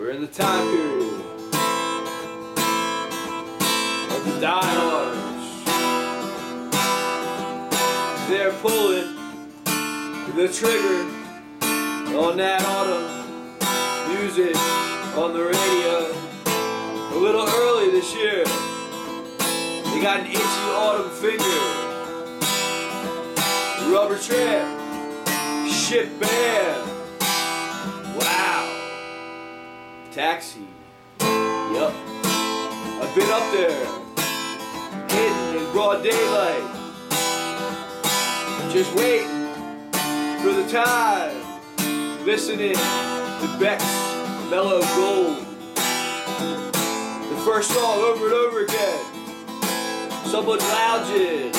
We're in the time period of the diehards. They're pulling the trigger on that autumn music on the radio. A little early this year. They got an itchy autumn finger. Rubber tramp. Shit band. Wow. Taxi. Yup. I've been up there. Hidden in broad daylight. Just waiting for the time. Listening to Beck's Mellow Gold. The first song over and over again. Someone lounging.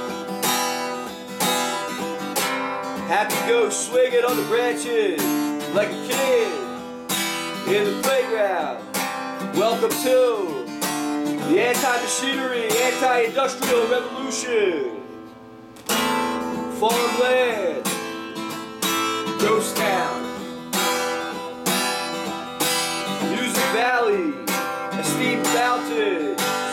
Happy ghost swinging on the branches like a kid in the playground. Welcome to the anti-machinery, anti-industrial revolution. Farmland, ghost town, Music Valley, a steep fountain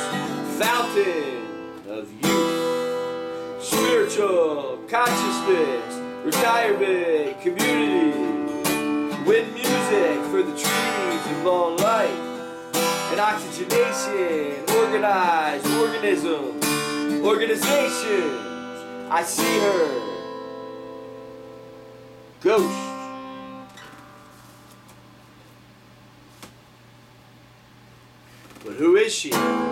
of youth, spiritual consciousness, retirement, community, wind music for the trees and long life, and oxygenation, organized organisms, organizations. I see her. Ghost. But who is she?